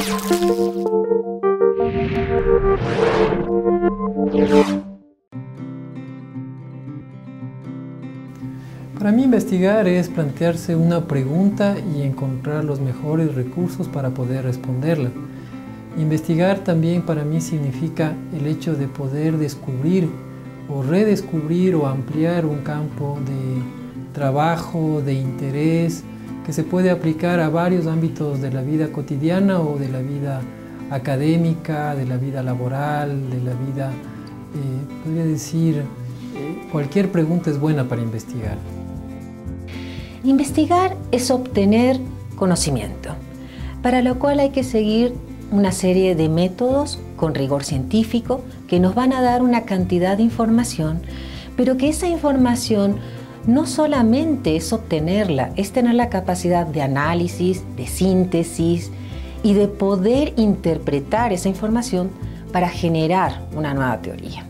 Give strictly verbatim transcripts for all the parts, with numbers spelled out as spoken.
Para mí investigar es plantearse una pregunta y encontrar los mejores recursos para poder responderla. Investigar también para mí significa el hecho de poder descubrir o redescubrir o ampliar un campo de trabajo, de interés, que se puede aplicar a varios ámbitos de la vida cotidiana o de la vida académica, de la vida laboral, de la vida, eh, podría decir, eh, cualquier pregunta es buena para investigar. Investigar es obtener conocimiento, para lo cual hay que seguir una serie de métodos con rigor científico que nos van a dar una cantidad de información, pero que esa información no solamente es obtenerla, es tener la capacidad de análisis, de síntesis y de poder interpretar esa información para generar una nueva teoría.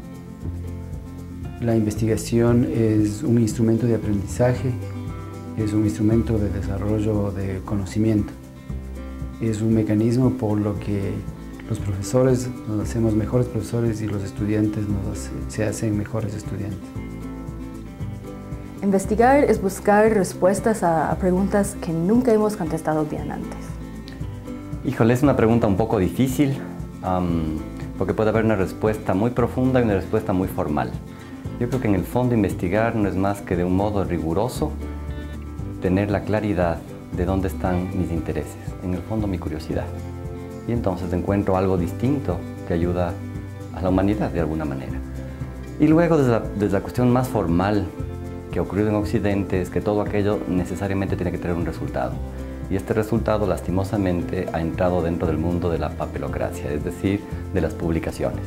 La investigación es un instrumento de aprendizaje, es un instrumento de desarrollo de conocimiento. Es un mecanismo por lo que los profesores nos hacemos mejores profesores y los estudiantes nos hace, se hacen mejores estudiantes. Investigar es buscar respuestas a, a preguntas que nunca hemos contestado bien antes. Híjole, es una pregunta un poco difícil, um, porque puede haber una respuesta muy profunda y una respuesta muy formal. Yo creo que en el fondo investigar no es más que de un modo riguroso tener la claridad de dónde están mis intereses, en el fondo mi curiosidad. Y entonces encuentro algo distinto que ayuda a la humanidad de alguna manera. Y luego desde la, desde la cuestión más formal que ha ocurrido en Occidente es que todo aquello necesariamente tiene que tener un resultado. Y este resultado lastimosamente ha entrado dentro del mundo de la papelocracia, es decir, de las publicaciones.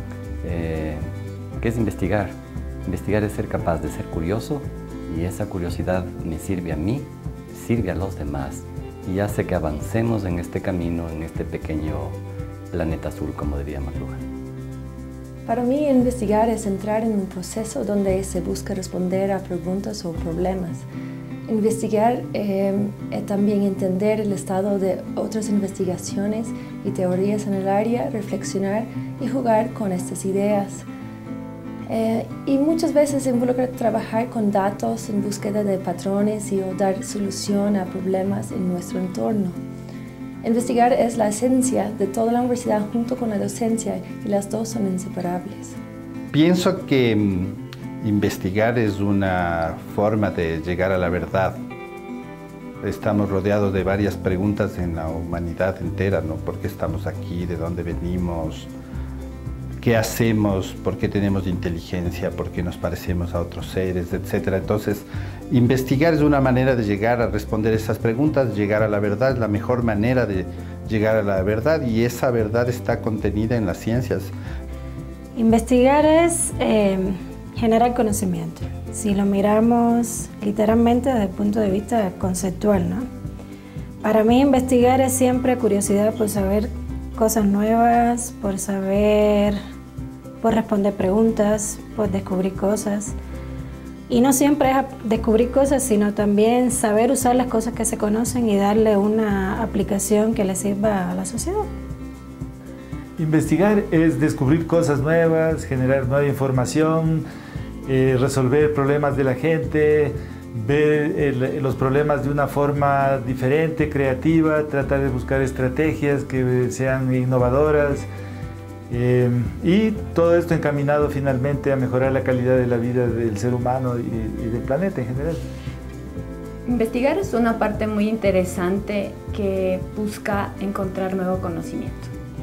Eh, ¿Qué es investigar? Investigar es ser capaz de ser curioso y esa curiosidad me sirve a mí, sirve a los demás y hace que avancemos en este camino, en este pequeño planeta azul, como diría McLuhan. Para mí, investigar es entrar en un proceso donde se busca responder a preguntas o problemas. Investigar eh, es también entender el estado de otras investigaciones y teorías en el área, reflexionar y jugar con estas ideas. Eh, y muchas veces involucra trabajar con datos en búsqueda de patrones y o dar solución a problemas en nuestro entorno. Investigar es la esencia de toda la universidad junto con la docencia y las dos son inseparables. Pienso que mm, investigar es una forma de llegar a la verdad. Estamos rodeados de varias preguntas en la humanidad entera, ¿no? ¿Por qué estamos aquí? ¿De dónde venimos? ¿Qué hacemos? ¿Por qué tenemos inteligencia? ¿Por qué nos parecemos a otros seres? Etcétera. Entonces, investigar es una manera de llegar a responder esas preguntas, llegar a la verdad, es la mejor manera de llegar a la verdad y esa verdad está contenida en las ciencias. Investigar es eh, generar conocimiento. Si lo miramos literalmente desde el punto de vista conceptual, ¿no? Para mí investigar es siempre curiosidad por saber cosas nuevas, por saber, por responder preguntas, por descubrir cosas. Y no siempre es descubrir cosas, sino también saber usar las cosas que se conocen y darle una aplicación que le sirva a la sociedad. Investigar es descubrir cosas nuevas, generar nueva información, eh, resolver problemas de la gente, ver el, los problemas de una forma diferente, creativa, tratar de buscar estrategias que sean innovadoras eh, y todo esto encaminado finalmente a mejorar la calidad de la vida del ser humano y, y del planeta en general. Investigar es una parte muy interesante que busca encontrar nuevo conocimiento.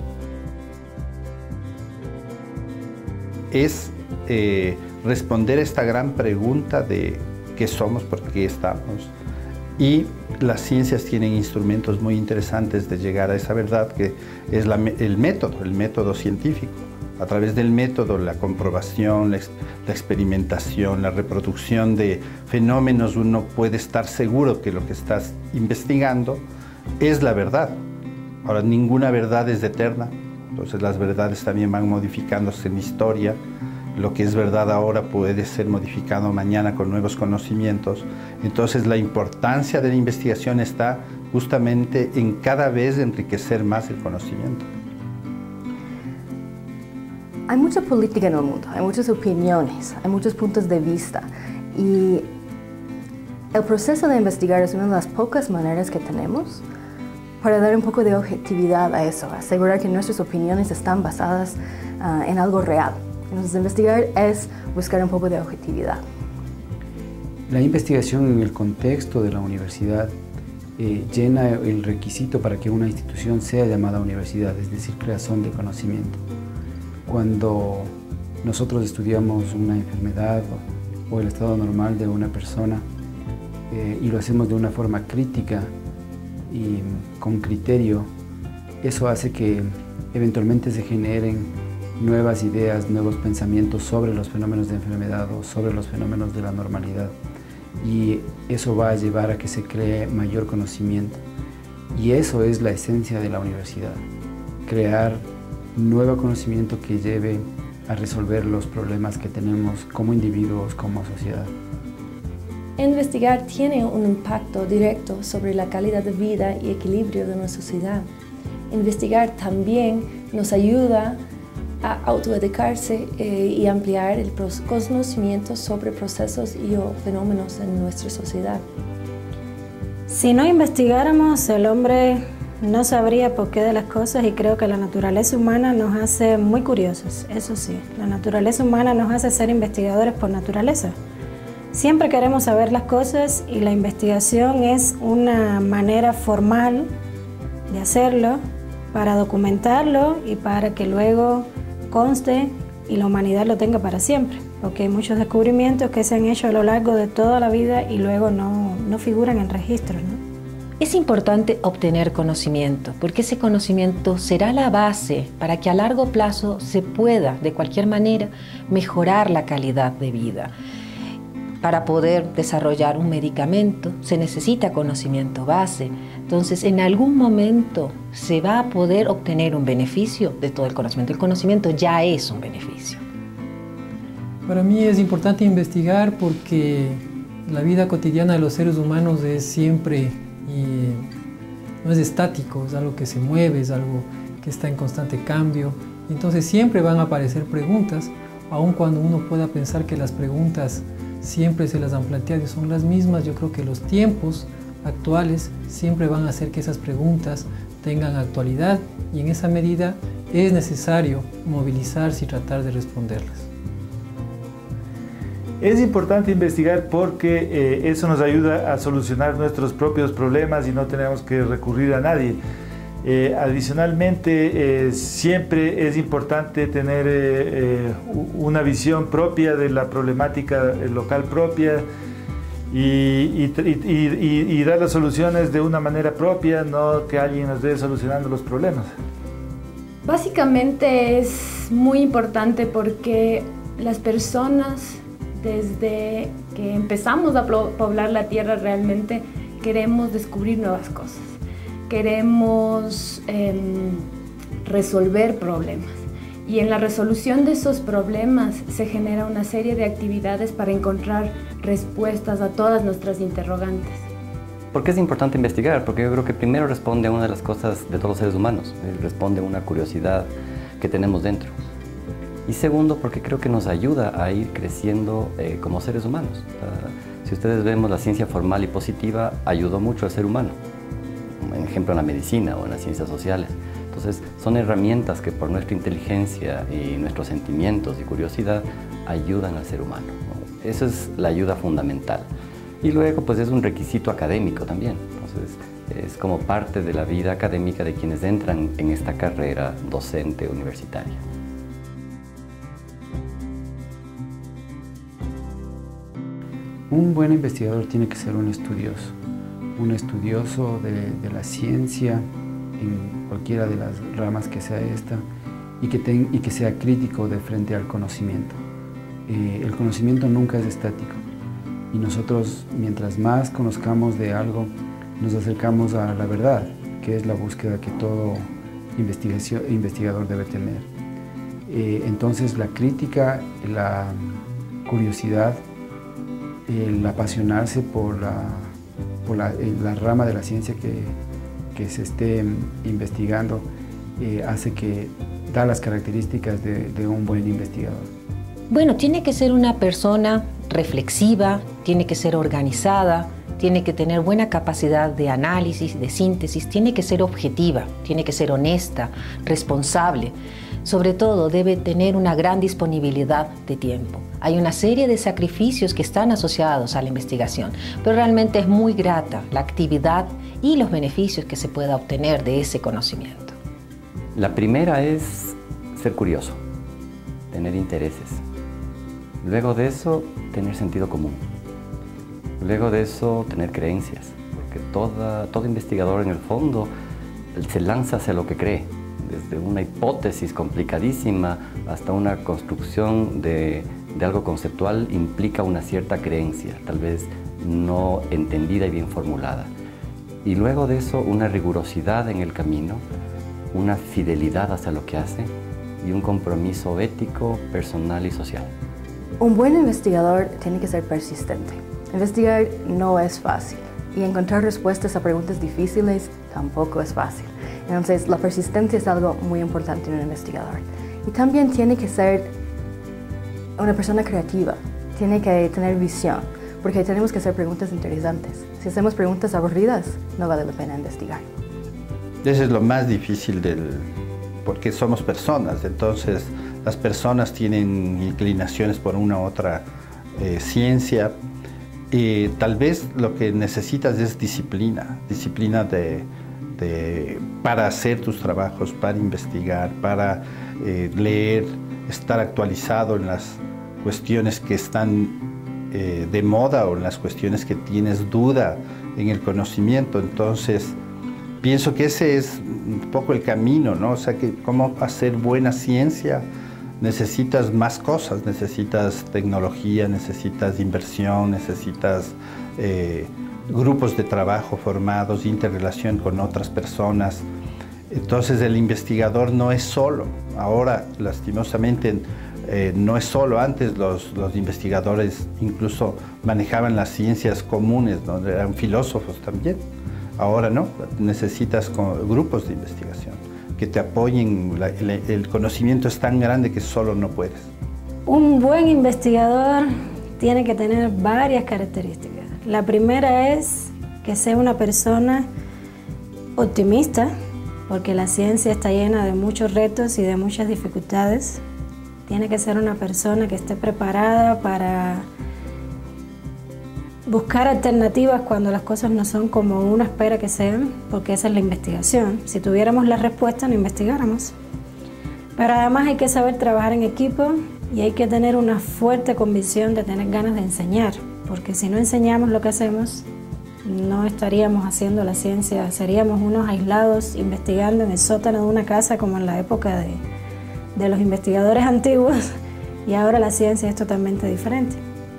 Es eh, responder a esta gran pregunta de qué somos, por qué estamos. Y las ciencias tienen instrumentos muy interesantes de llegar a esa verdad, que es la, el método, el método científico. A través del método, la comprobación, la, la experimentación, la reproducción de fenómenos, uno puede estar seguro que lo que estás investigando es la verdad. Ahora, ninguna verdad es eterna, entonces las verdades también van modificándose en la historia. Lo que es verdad ahora puede ser modificado mañana con nuevos conocimientos. Entonces la importancia de la investigación está justamente en cada vez enriquecer más el conocimiento. Hay mucha política en el mundo, hay muchas opiniones, hay muchos puntos de vista y el proceso de investigar es una de las pocas maneras que tenemos para dar un poco de objetividad a eso, asegurar que nuestras opiniones están basadas uh, en algo real. Entonces, investigar es buscar un poco de objetividad. La investigación en el contexto de la universidad eh, llena el requisito para que una institución sea llamada universidad, es decir, creación de conocimiento. Cuando nosotros estudiamos una enfermedad o, o el estado normal de una persona eh, y lo hacemos de una forma crítica y con criterio, eso hace que eventualmente se generen nuevas ideas, nuevos pensamientos sobre los fenómenos de enfermedad o sobre los fenómenos de la normalidad. Y eso va a llevar a que se cree mayor conocimiento. Y eso es la esencia de la universidad, crear nuevo conocimiento que lleve a resolver los problemas que tenemos como individuos, como sociedad. Investigar tiene un impacto directo sobre la calidad de vida y equilibrio de nuestra sociedad. Investigar también nos ayuda a autoeducarse eh, y ampliar el conocimiento sobre procesos y o fenómenos en nuestra sociedad. Si no investigáramos, el hombre no sabría por qué de las cosas y creo que la naturaleza humana nos hace muy curiosos, eso sí. La naturaleza humana nos hace ser investigadores por naturaleza. Siempre queremos saber las cosas y la investigación es una manera formal de hacerlo para documentarlo y para que luego conste y la humanidad lo tenga para siempre, porque hay muchos descubrimientos que se han hecho a lo largo de toda la vida y luego no, no figuran en registros, ¿no? Es importante obtener conocimiento, porque ese conocimiento será la base para que a largo plazo se pueda, de cualquier manera, mejorar la calidad de vida. Para poder desarrollar un medicamento se necesita conocimiento base. Entonces, en algún momento se va a poder obtener un beneficio de todo el conocimiento. El conocimiento ya es un beneficio. Para mí es importante investigar porque la vida cotidiana de los seres humanos es siempre, y no es estático, es algo que se mueve, es algo que está en constante cambio. Entonces siempre van a aparecer preguntas, aun cuando uno pueda pensar que las preguntas siempre se las han planteado y son las mismas. Yo creo que los tiempos actuales siempre van a hacer que esas preguntas tengan actualidad y en esa medida es necesario movilizarse y tratar de responderlas. Es importante investigar porque eh, eso nos ayuda a solucionar nuestros propios problemas y no tenemos que recurrir a nadie. Eh, adicionalmente, eh, siempre es importante tener eh, eh, una visión propia de la problemática local propia y, y, y, y, y dar las soluciones de una manera propia, no que alguien nos esté solucionando los problemas. Básicamente es muy importante porque las personas, desde que empezamos a poblar la tierra, realmente queremos descubrir nuevas cosas. Queremos eh, resolver problemas y en la resolución de esos problemas se genera una serie de actividades para encontrar respuestas a todas nuestras interrogantes. ¿Por qué es importante investigar? Porque yo creo que primero responde a una de las cosas de todos los seres humanos, responde a una curiosidad que tenemos dentro. Y segundo, porque creo que nos ayuda a ir creciendo eh, como seres humanos. Uh, si ustedes vemos, la ciencia formal y positiva ayudó mucho al ser humano. Por ejemplo, en la medicina o en las ciencias sociales. Entonces, son herramientas que por nuestra inteligencia y nuestros sentimientos y curiosidad ayudan al ser humano, ¿no? Eso es la ayuda fundamental. Y luego, pues es un requisito académico también. Entonces, es como parte de la vida académica de quienes entran en esta carrera docente universitaria. Un buen investigador tiene que ser un estudioso. Un estudioso de, de la ciencia, en cualquiera de las ramas que sea esta, y que, ten, y que sea crítico de frente al conocimiento. Eh, el conocimiento nunca es estático, y nosotros, mientras más conozcamos de algo, nos acercamos a la verdad, que es la búsqueda que todo investigación, investigador debe tener. Eh, entonces, la crítica, la curiosidad, el apasionarse por la por la, la rama de la ciencia que, que se esté investigando, eh, hace que da las características de, de un buen investigador? Bueno, tiene que ser una persona reflexiva, tiene que ser organizada, tiene que tener buena capacidad de análisis, de síntesis, tiene que ser objetiva, tiene que ser honesta, responsable. Sobre todo, debe tener una gran disponibilidad de tiempo. Hay una serie de sacrificios que están asociados a la investigación, pero realmente es muy grata la actividad y los beneficios que se pueda obtener de ese conocimiento. La primera es ser curioso, tener intereses. Luego de eso, tener sentido común. Luego de eso, tener creencias, porque toda, todo investigador en el fondo se lanza hacia lo que cree, desde una hipótesis complicadísima hasta una construcción de, de algo conceptual implica una cierta creencia, tal vez no entendida y bien formulada. Y luego de eso, una rigurosidad en el camino, una fidelidad hacia lo que hace y un compromiso ético, personal y social. Un buen investigador tiene que ser persistente. Investigar no es fácil y encontrar respuestas a preguntas difíciles tampoco es fácil. Entonces, la persistencia es algo muy importante en un investigador. Y también tiene que ser una persona creativa, tiene que tener visión, porque tenemos que hacer preguntas interesantes. Si hacemos preguntas aburridas, no vale la pena investigar. Eso es lo más difícil del... porque somos personas, entonces las personas tienen inclinaciones por una u otra eh, ciencia. Y tal vez lo que necesitas es disciplina, disciplina de, de, para hacer tus trabajos, para investigar, para eh, leer, estar actualizado en las cuestiones que están eh, de moda o en las cuestiones que tienes duda en el conocimiento. Entonces, pienso que ese es un poco el camino, ¿no? O sea, que cómo hacer buena ciencia. Necesitas más cosas, necesitas tecnología, necesitas inversión, necesitas eh, grupos de trabajo formados, interrelación con otras personas. Entonces el investigador no es solo. Ahora, lastimosamente, eh, no es solo. Antes los, los investigadores incluso manejaban las ciencias comunes, ¿no? Eran filósofos también. Ahora no, necesitas grupos de investigación que te apoyen. La, el, el conocimiento es tan grande que solo no puedes. Un buen investigador tiene que tener varias características. La primera es que sea una persona optimista, porque la ciencia está llena de muchos retos y de muchas dificultades. Tiene que ser una persona que esté preparada para buscar alternativas cuando las cosas no son como uno espera que sean, porque esa es la investigación. Si tuviéramos la respuesta, no investigáramos. Pero además hay que saber trabajar en equipo y hay que tener una fuerte convicción de tener ganas de enseñar, porque si no enseñamos lo que hacemos, no estaríamos haciendo la ciencia, seríamos unos aislados investigando en el sótano de una casa como en la época de, de los investigadores antiguos, y ahora la ciencia es totalmente diferente.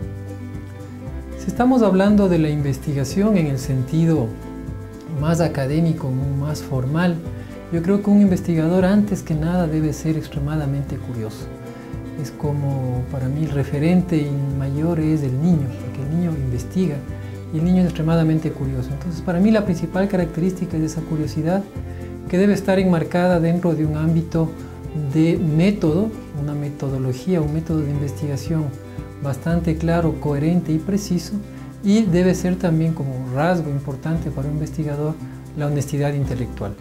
Si estamos hablando de la investigación en el sentido más académico, más formal, yo creo que un investigador antes que nada debe ser extremadamente curioso. Es como para mí el referente mayor es el niño, porque el niño investiga y el niño es extremadamente curioso. Entonces para mí la principal característica es esa curiosidad que debe estar enmarcada dentro de un ámbito de método, una metodología, un método de investigación bastante claro, coherente y preciso, y debe ser también como rasgo importante para un investigador la honestidad intelectual.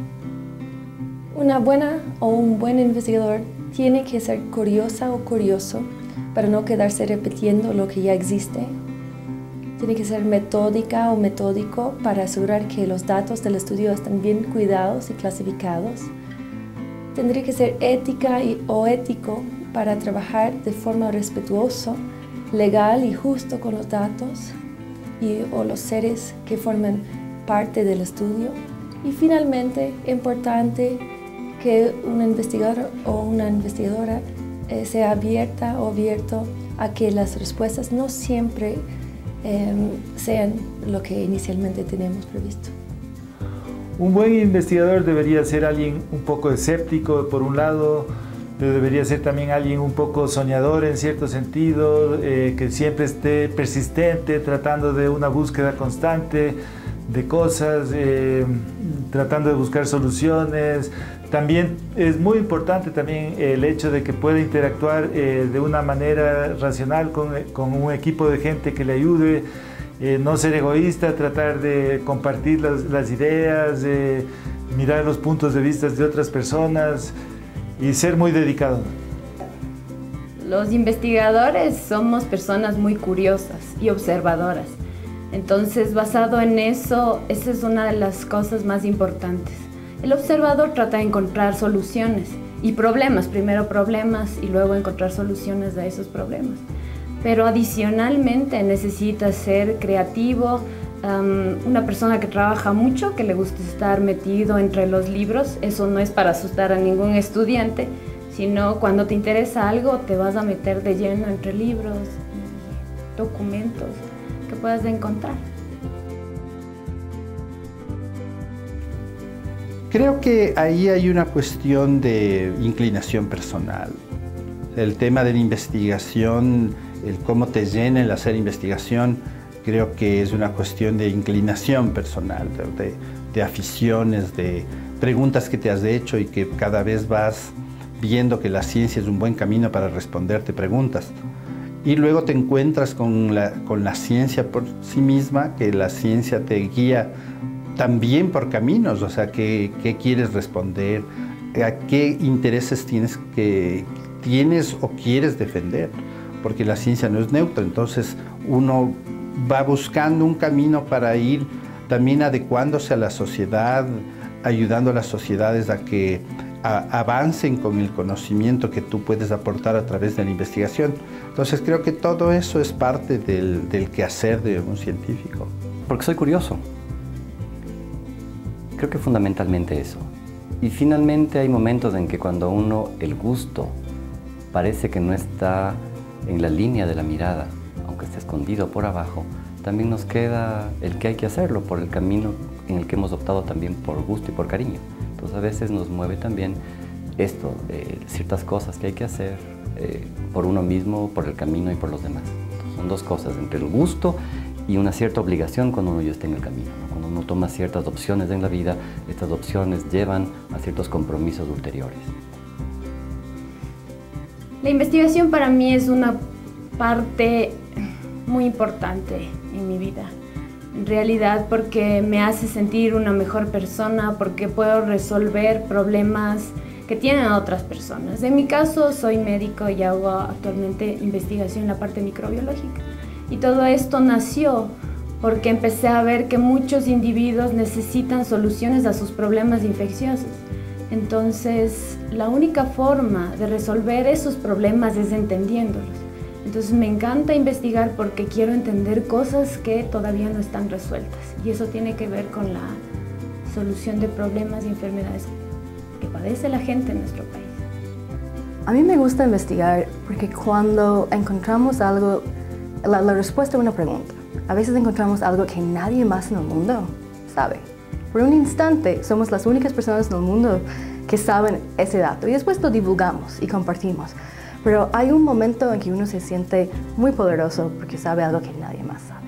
Una buena o un buen investigador tiene que ser curiosa o curioso para no quedarse repitiendo lo que ya existe. Tiene que ser metódica o metódico para asegurar que los datos del estudio están bien cuidados y clasificados. Tendría que ser ética y, o ético para trabajar de forma respetuosa, legal y justo con los datos y, o los seres que forman parte del estudio. Y finalmente, importante que un investigador o una investigadora eh, sea abierta o abierto a que las respuestas no siempre eh, sean lo que inicialmente teníamos previsto. Un buen investigador debería ser alguien un poco escéptico, por un lado, pero debería ser también alguien un poco soñador en cierto sentido, eh, que siempre esté persistente, tratando de una búsqueda constante de cosas, eh, tratando de buscar soluciones. También es muy importante también el hecho de que pueda interactuar eh, de una manera racional con, con un equipo de gente que le ayude, eh, no ser egoísta, tratar de compartir las, las ideas, eh, mirar los puntos de vista de otras personas y ser muy dedicado. Los investigadores somos personas muy curiosas y observadoras. Entonces, basado en eso, esa es una de las cosas más importantes. El observador trata de encontrar soluciones y problemas, primero problemas y luego encontrar soluciones a esos problemas. Pero adicionalmente necesita ser creativo, um, una persona que trabaja mucho, que le gusta estar metido entre los libros. Eso no es para asustar a ningún estudiante, sino cuando te interesa algo te vas a meter de lleno entre libros, documentos que puedas encontrar. Creo que ahí hay una cuestión de inclinación personal. El tema de la investigación, el cómo te llena el hacer investigación, creo que es una cuestión de inclinación personal, de, de aficiones, de preguntas que te has hecho y que cada vez vas viendo que la ciencia es un buen camino para responderte preguntas. Y luego te encuentras con la, con la ciencia por sí misma, que la ciencia te guía también por caminos, o sea, qué, qué quieres responder, a qué intereses tienes, que, tienes o quieres defender, porque la ciencia no es neutra, entonces uno va buscando un camino para ir también adecuándose a la sociedad, ayudando a las sociedades a que a, avancen con el conocimiento que tú puedes aportar a través de la investigación. Entonces creo que todo eso es parte del, del quehacer de un científico. Porque soy curioso. Creo que fundamentalmente eso. Y finalmente hay momentos en que cuando uno, el gusto, parece que no está en la línea de la mirada, aunque esté escondido por abajo, también nos queda el que hay que hacerlo por el camino en el que hemos optado también por gusto y por cariño. Entonces a veces nos mueve también esto, eh, ciertas cosas que hay que hacer eh, por uno mismo, por el camino y por los demás. Entonces, son dos cosas, entre el gusto y una cierta obligación cuando uno ya está en el camino, ¿no? Cuando uno toma ciertas opciones en la vida, estas opciones llevan a ciertos compromisos ulteriores. La investigación para mí es una parte muy importante en mi vida. En realidad, porque me hace sentir una mejor persona, porque puedo resolver problemas que tienen otras personas. En mi caso, soy médico y hago actualmente investigación en la parte microbiológica. Y todo esto nació porque empecé a ver que muchos individuos necesitan soluciones a sus problemas infecciosos. Entonces, la única forma de resolver esos problemas es entendiéndolos. Entonces me encanta investigar porque quiero entender cosas que todavía no están resueltas. Y eso tiene que ver con la solución de problemas y enfermedades que padece la gente en nuestro país. A mí me gusta investigar porque cuando encontramos algo, la, la respuesta a una pregunta, a veces encontramos algo que nadie más en el mundo sabe. Por un instante somos las únicas personas en el mundo que saben ese dato y después lo divulgamos y compartimos. Pero hay un momento en que uno se siente muy poderoso porque sabe algo que nadie más sabe.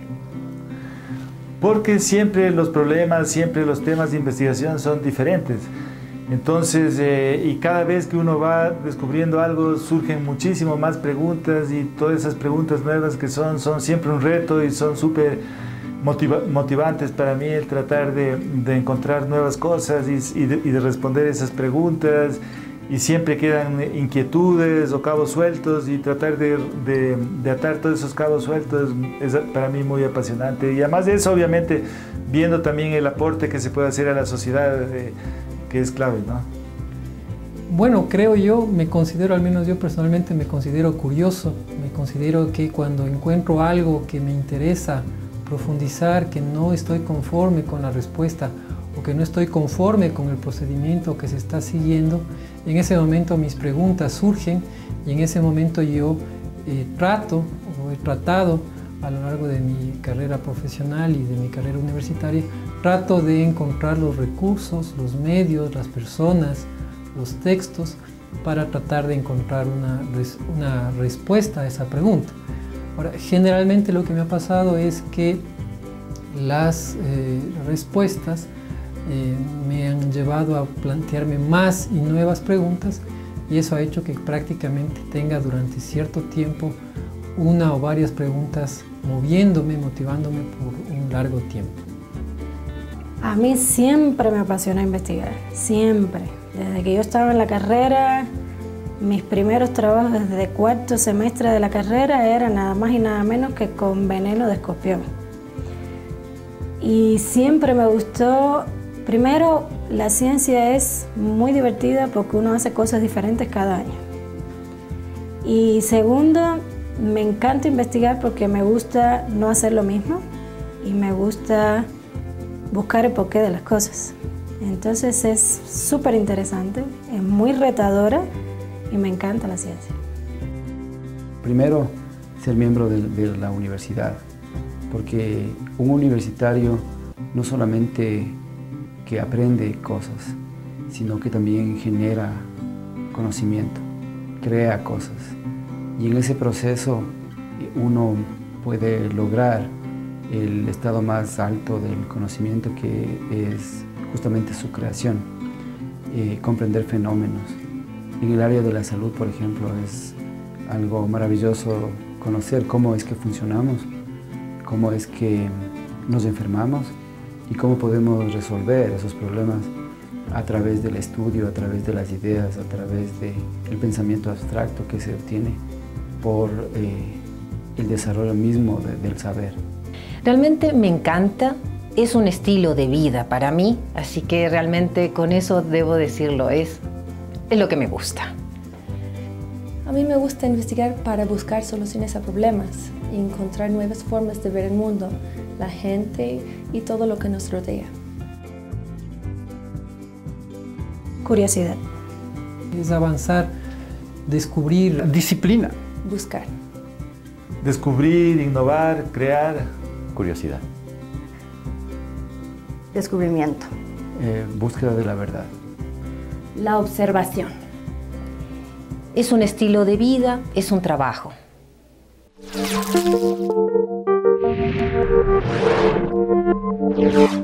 Porque siempre los problemas, siempre los temas de investigación son diferentes. Entonces, eh, y cada vez que uno va descubriendo algo, surgen muchísimo más preguntas y todas esas preguntas nuevas que son, son siempre un reto y son súper motiva motivantes para mí el tratar de, de encontrar nuevas cosas y, y, de, y de responder esas preguntas. Y siempre quedan inquietudes o cabos sueltos y tratar de, de, de atar todos esos cabos sueltos es para mí muy apasionante. Y además de eso, obviamente, viendo también el aporte que se puede hacer a la sociedad, eh, que es clave, ¿no? Bueno, creo yo, me considero, al menos yo personalmente me considero curioso, me considero que cuando encuentro algo que me interesa profundizar, que no estoy conforme con la respuesta o que no estoy conforme con el procedimiento que se está siguiendo, en ese momento mis preguntas surgen y en ese momento yo eh, trato o he tratado a lo largo de mi carrera profesional y de mi carrera universitaria, trato de encontrar los recursos, los medios, las personas, los textos para tratar de encontrar una, una respuesta a esa pregunta. Ahora, generalmente lo que me ha pasado es que las eh, respuestas eh, me han llevado a plantearme más y nuevas preguntas, y eso ha hecho que prácticamente tenga durante cierto tiempo una o varias preguntas moviéndome, motivándome por un largo tiempo. A mí siempre me apasiona investigar, siempre. Desde que yo estaba en la carrera, mis primeros trabajos desde cuarto semestre de la carrera eran nada más y nada menos que con veneno de escorpión. Y siempre me gustó, primero, la ciencia es muy divertida porque uno hace cosas diferentes cada año. Y segundo, me encanta investigar porque me gusta no hacer lo mismo y me gusta buscar el porqué de las cosas. Entonces es súper interesante, es muy retadora y me encanta la ciencia. Primero, ser miembro de, de la universidad, porque un universitario no solamente que aprende cosas, sino que también genera conocimiento, crea cosas. Y en ese proceso uno puede lograr el estado más alto del conocimiento, que es justamente su creación, eh, comprender fenómenos. En el área de la salud, por ejemplo, es algo maravilloso conocer cómo es que funcionamos, cómo es que nos enfermamos y cómo podemos resolver esos problemas a través del estudio, a través de las ideas, a través del pensamiento abstracto que se obtiene por eh, el desarrollo mismo de, del saber. Realmente me encanta, es un estilo de vida para mí, así que realmente con eso debo decirlo, es, es lo que me gusta. A mí me gusta investigar para buscar soluciones a problemas y encontrar nuevas formas de ver el mundo, la gente y todo lo que nos rodea. Curiosidad. Es avanzar, descubrir. Disciplina. Buscar. Descubrir, innovar, crear. Curiosidad. Descubrimiento. Eh, búsqueda de la verdad. La observación. Es un estilo de vida, es un trabajo. Thank you.